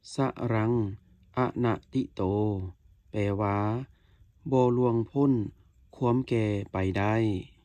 สรังอะนะติโตแปลว่าบ่ล่วงพ้นความแก่ไปได้